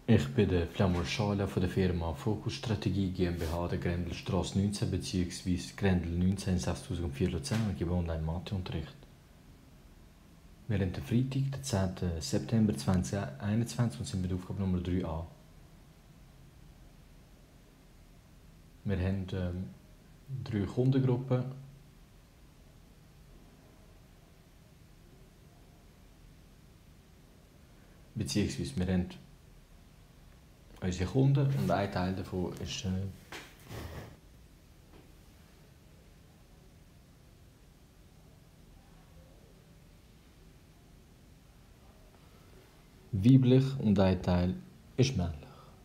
Ich bin der Flamur Schala von der Firma Focus Strategie GmbH der Grendelstraße 19 bzw. Grendel 19 6004 Luzern und gebe Online-Matheunterricht. Wir haben den Freitag, den 10. September 2021 und sind mit Aufgabe Nummer 3a. Wir haben 3 Kundengruppen. Beziehungsweise wir haben unsere Kunden und ein Teil davon ist weiblich und ein Teil ist männlich.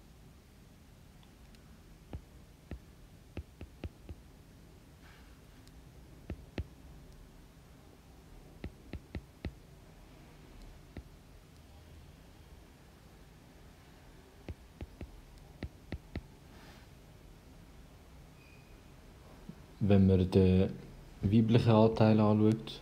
Wenn man den weiblichen Anteil anschaut,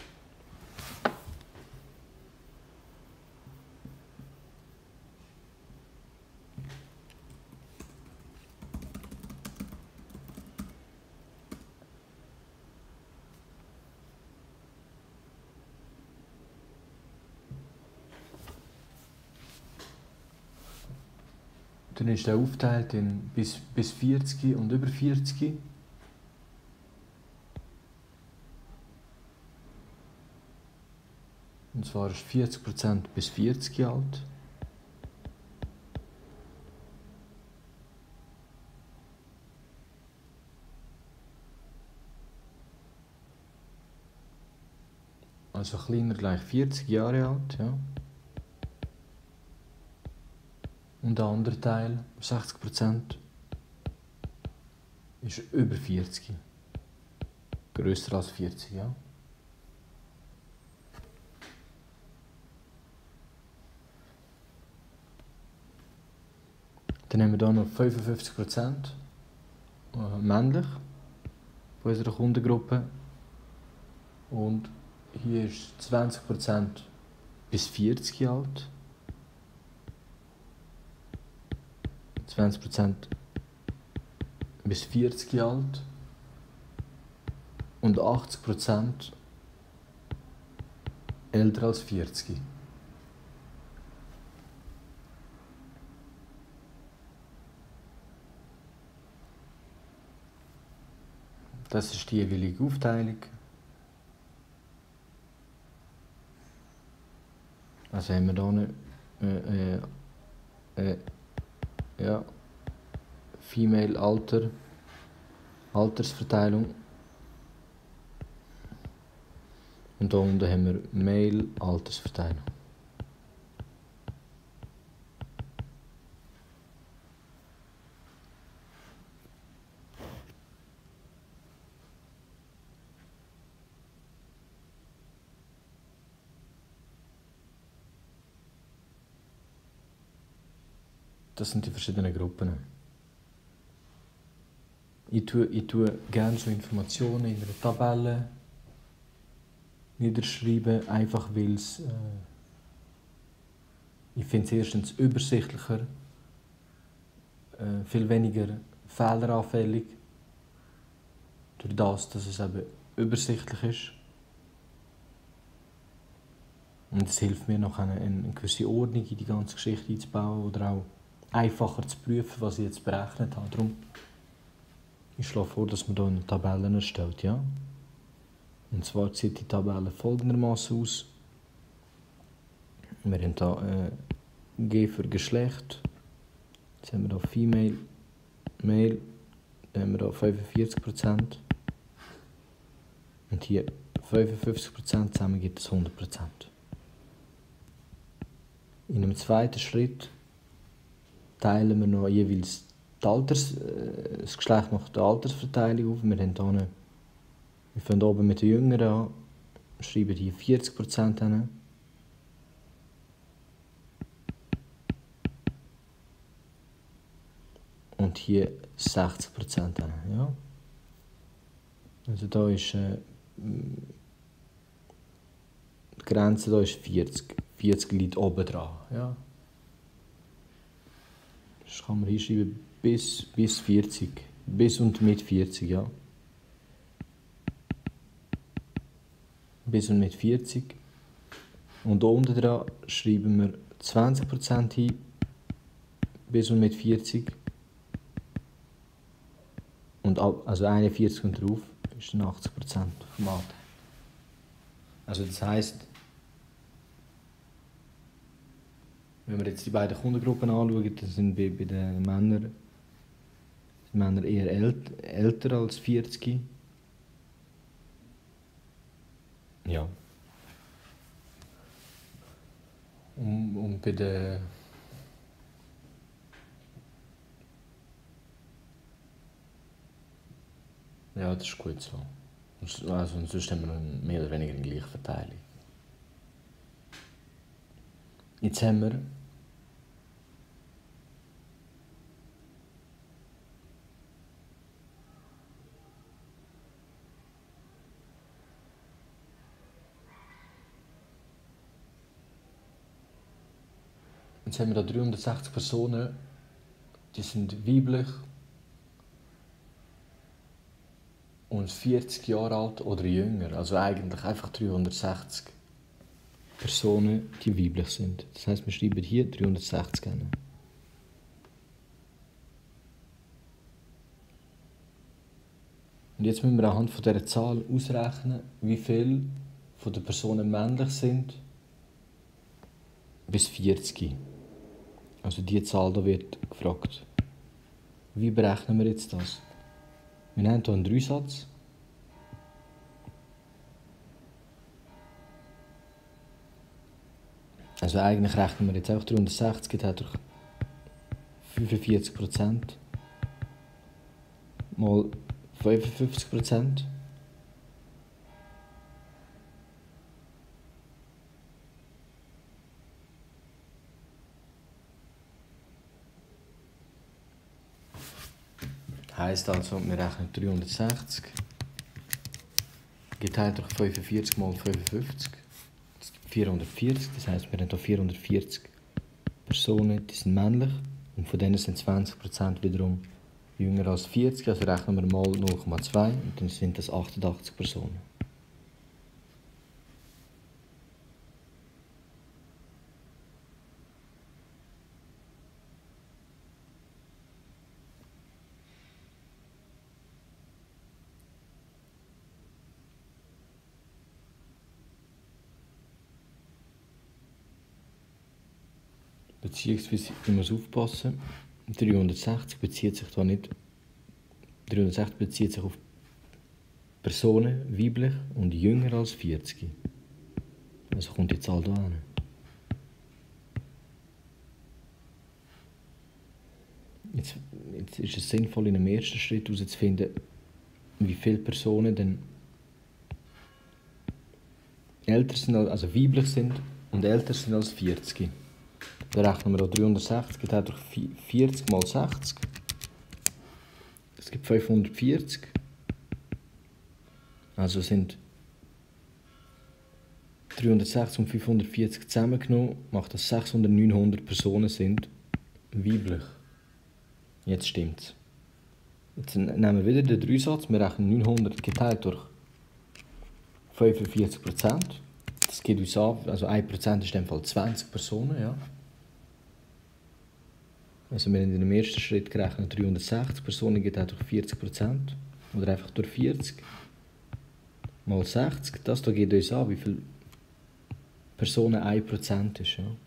dann ist er aufgeteilt in bis 40 und über 40. Und zwar ist 40% bis 40 alt. Also kleiner gleich 40 Jahre alt, ja. Und der andere Teil, 60%, ist über 40. Grösser als 40, ja. Dann haben wir hier noch 55% männlich von unserer Kundengruppe. Und hier ist 20% bis 40 alt. 20% bis 40 alt. Und 80% älter als 40. Das ist die jeweilige Aufteilung. Also haben wir hier Female Alter, Altersverteilung. Und hier unten haben wir Male Altersverteilung. Das sind die verschiedenen Gruppen. Ich tue gerne so Informationen in einer Tabelle niederschreiben, einfach weil ich finde es erstens übersichtlicher, viel weniger fehleranfällig, durch das, dass es eben übersichtlich ist. Und es hilft mir noch, eine gewisse Ordnung in die ganze Geschichte einzubauen oder auch einfacher zu prüfen, was ich jetzt berechnet habe. Darum, ich schlage vor, dass man hier eine Tabelle erstellt, ja? Und zwar sieht die Tabelle folgendermaßen aus. Wir haben hier G für Geschlecht. Jetzt haben wir hier Female, Male. Dann haben wir hier 45%. Und hier 55% zusammen gibt es 100%. In einem zweiten Schritt teilen wir noch jeweils das Geschlecht nach der Altersverteilung auf. Wir fangen oben mit den Jüngeren an, schreiben hier 40% hin. Und hier 60% hin, ja. Also da ist die Grenze da ist 40. 40 liegt oben dran, ja. Das kann man hinschreiben bis 40. Bis und mit 40, ja. Bis und mit 40. Und da unten dran schreiben wir 20% hin, bis und mit 40. Und also 41 und drauf ist dann 80% vom Anteil. Also das heisst, wenn wir jetzt die beiden Kundengruppen anschauen, dann sind bei den Männern eher älter als 40. Ja. Und bei den ja, das ist gut so. Also, sonst haben wir mehr oder weniger eine gleiche Verteilung. Jetzt haben wir da 360 Personen, die sind weiblich und 40 Jahre alt oder jünger. Also eigentlich einfach 360 Personen, die weiblich sind. Das heisst, wir schreiben hier 360 hin. Und jetzt müssen wir anhand von dieser Zahl ausrechnen, wie viele von den Personen männlich sind bis 40. Also diese Zahl da wird gefragt. Wie berechnen wir jetzt das? Wir haben hier einen Dreisatz. Also eigentlich rechnen wir jetzt auch 360 geteilt durch 45% mal 55%. Heisst also, wir rechnen 360 geteilt durch 45 mal 55. Das gibt 440. Das heisst, wir haben hier 440 Personen, die sind männlich. Und von denen sind 20% wiederum jünger als 40. Also rechnen wir mal 0,2 und dann sind das 88 Personen. Beziehungsweise, ich muss aufpassen, 360 bezieht sich da nicht. 360 bezieht sich auf Personen, weiblich und jünger als 40. Also kommt die Zahl da hin. Jetzt ist es sinnvoll, in einem ersten Schritt herauszufinden, wie viele Personen denn älter sind, also weiblich sind und älter sind als 40. Dann rechnen wir hier 360 geteilt durch 40 mal 60. Das gibt 540. Also sind 360 und 540 zusammengenommen, macht das 600, 900 Personen sind weiblich. Jetzt stimmt's. Jetzt nehmen wir wieder den Dreisatz. Wir rechnen 900 geteilt durch 45%. Das geht uns an, also 1% ist in dem Fall 20 Personen. Ja. Also wir haben in dem ersten Schritt gerechnet 360 Personen geteilt durch 40%. Oder einfach durch 40 mal 60. Das hier geht uns an, wie viele Personen 1% ist. Ja.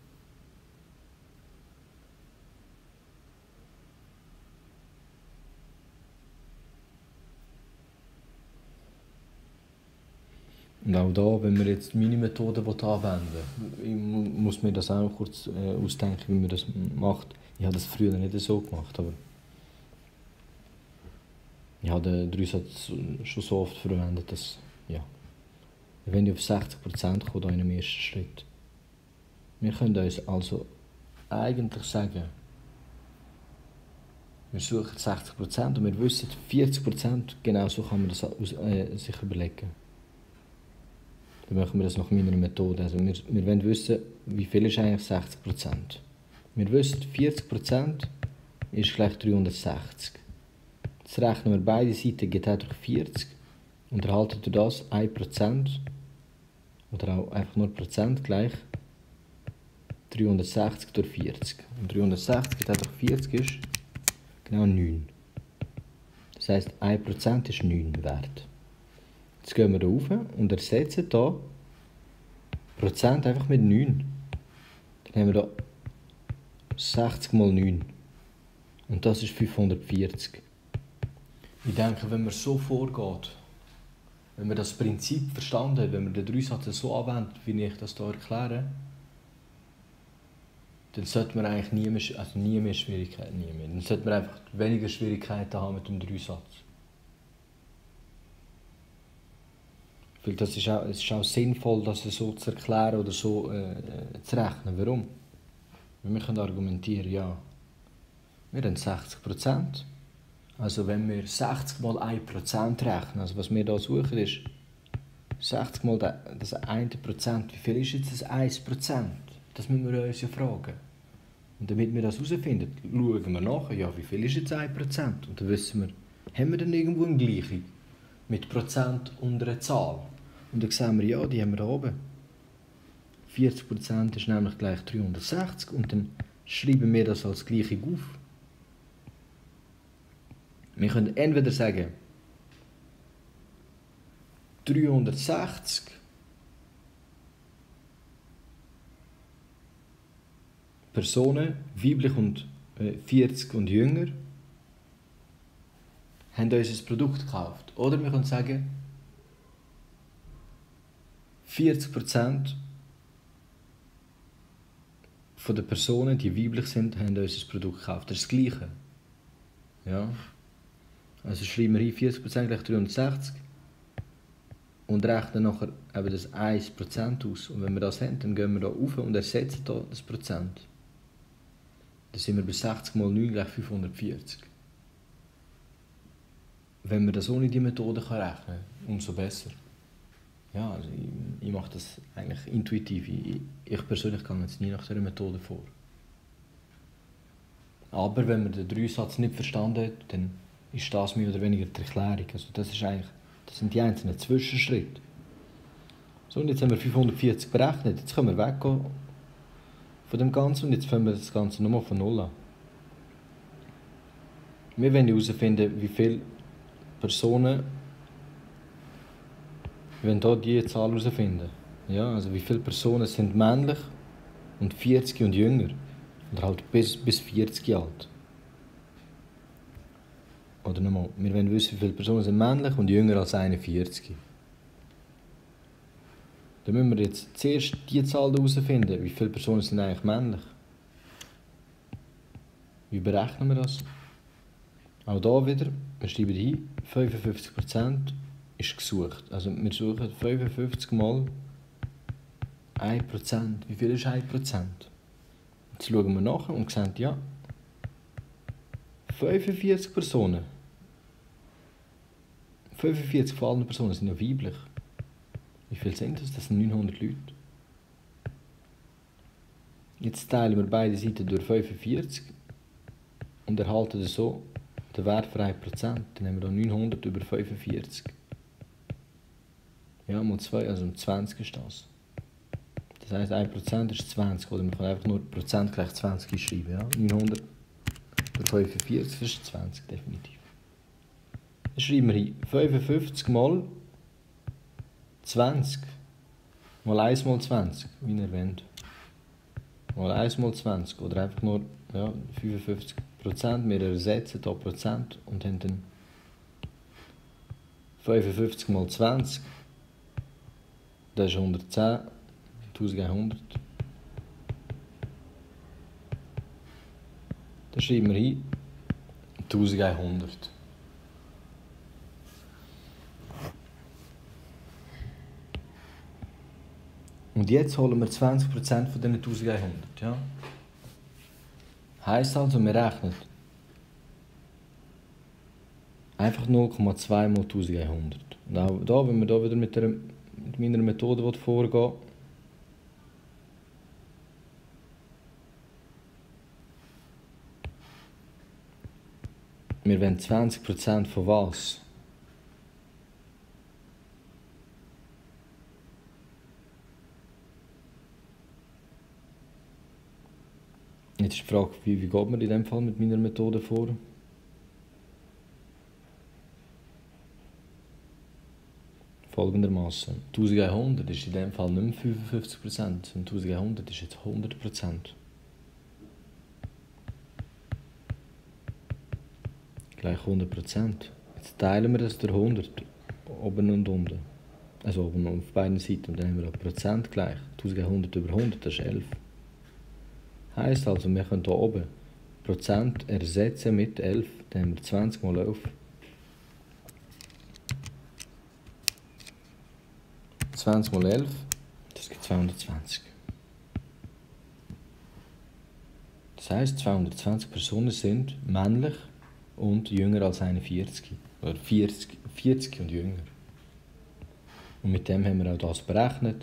Und auch da, wenn wir jetzt meine Methode anwenden muss mir das auch kurz ausdenken, wie man das macht. Ich habe das früher nicht so gemacht, aber ich habe den Dreisatz schon so oft verwendet, dass ja, wenn ich auf 60% komme, in einem ersten Schritt. Wir können uns also eigentlich sagen, wir suchen 60% und wir wissen 40%, genau so kann man das sich überlegen. Dann machen wir das nach meiner Methode. Also wir wollen wissen, wie viel ist eigentlich 60%. Wir wissen, 40% ist gleich 360. Jetzt rechnen wir beide Seiten geteilt durch 40 und erhalten durch das 1% oder auch einfach nur Prozent gleich 360 durch 40. Und 360 geteilt durch 40 ist genau 9. Das heisst, 1% ist 9 wert. Jetzt gehen wir hier rauf und ersetzen hier Prozent einfach mit 9. Dann haben wir hier 60 mal 9. Und das ist 540. Ich denke, wenn man so vorgeht, wenn man das Prinzip verstanden hat, wenn man den Dreisatz so anwendet, wie ich das hier erkläre, dann sollte man eigentlich nie mehr Schwierigkeiten haben. Dann sollte man einfach weniger Schwierigkeiten haben mit dem Dreisatz. Weil es ist auch sinnvoll, das so zu erklären oder so zu rechnen. Warum? Weil wir können argumentieren, ja, wir haben 60%. Also wenn wir 60 mal 1% rechnen, also was wir hier suchen ist 60 mal das 1%, wie viel ist jetzt das 1%? Das müssen wir uns ja fragen. Und damit wir das herausfinden, schauen wir nachher, ja, wie viel ist jetzt 1%? Und dann wissen wir, haben wir dann irgendwo eine Gleichung mit Prozent und einer Zahl? Und dann sehen wir, ja, die haben wir da oben. 40% ist nämlich gleich 360 und dann schreiben wir das als Gleichung auf. Wir können entweder sagen 360 Personen, weiblich und 40 und jünger, haben unser Produkt gekauft. Oder wir können sagen 40% von den Personen, die weiblich sind, haben unser Produkt gekauft. Das ist das Gleiche. Ja. Also schreiben wir hier 40% gleich 360 und rechnen nachher eben das 1% aus. Und wenn wir das haben, dann gehen wir hier rauf und ersetzen hier das Prozent. Dann sind wir bei 60 mal 9 gleich 540. Wenn man das ohne die Methode rechnen kann, umso besser. Ja, also ich mache das eigentlich intuitiv. Ich persönlich gehe jetzt nie nach dieser Methode vor. Aber wenn man den Dreisatz nicht verstanden hat, dann ist das mehr oder weniger die Erklärung. Also das sind die einzelnen Zwischenschritte. So, und jetzt haben wir 540 berechnet. Jetzt können wir weggehen von dem Ganzen und jetzt fangen wir das Ganze nochmal von Null an. Wir wollen herausfinden, wie viele Personen, wir wollen hier diese Zahl herausfinden. Ja, also wie viele Personen sind männlich und 40 und jünger. Oder halt bis 40 alt. Oder nochmal, wir wollen wissen, wie viele Personen sind männlich und jünger als 41. Dann müssen wir jetzt zuerst die Zahl herausfinden, wie viele Personen sind eigentlich männlich. Wie berechnen wir das? Auch hier wieder, wir schreiben hier, 55% ist gesucht. Also wir suchen 55 mal 1%. Wie viel ist 1%? Jetzt schauen wir nach und sehen, ja, 45 Personen. 45 von allen Personen sind ja weiblich. Wie viel sind das? Das sind 900 Leute. Jetzt teilen wir beide Seiten durch 45 und erhalten so den Wert für 1%. Dann haben wir hier 900 über 45. Ja, mal 2, also 20 ist das. Das heisst, 1% ist 20. Oder man kann einfach nur Prozent gleich 20 einschreiben. Ja? 900 durch 45 ist 20, definitiv. Dann schreiben wir hier 55 mal 20 mal 1 mal 20, wie erwähnt. Mal 1 mal 20 oder einfach nur 55%. Wir ersetzen hier Prozent und haben dann 55 mal 20. Das ist 110, 1100. Dann schreiben wir hier 1100. Und jetzt holen wir 20% von diesen 1100. Ja? Heisst also, wir rechnen einfach 0,2 mal 1100. Und auch da, wenn wir da wieder mit meiner Methode vorgehen, Wir wollen 20% von was? Jetzt ist die Frage, wie geht man in diesem Fall mit meiner Methode vor? Folgendermaßen: 1100 ist in diesem Fall nicht mehr 55%, sondern 1100 ist jetzt 100%. Gleich 100%. Jetzt teilen wir das durch 100, oben und unten. Also oben auf beiden Seiten. Und dann haben wir auch Prozent gleich. 1100 über 100, das ist 11. Heisst also, wir können hier oben Prozent ersetzen mit 11. Dann haben wir 20 mal 11. 20 mal 11, das gibt 220. Das heisst, 220 Personen sind männlich und jünger als 41. Oder 40 und jünger. Und mit dem haben wir auch das berechnet.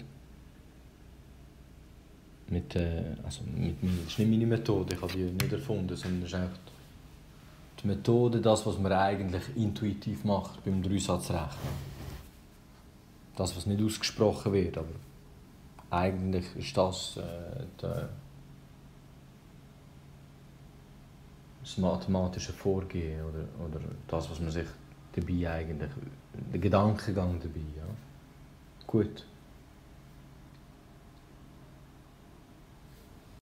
Das ist nicht meine Methode, ich habe die nicht erfunden, sondern das ist echt die Methode, das, was man eigentlich intuitiv macht beim Dreisatzrechnen. Das, was nicht ausgesprochen wird, aber eigentlich ist das das mathematische Vorgehen oder das, was man sich dabei eigentlich, der Gedankengang dabei, ja. Gut.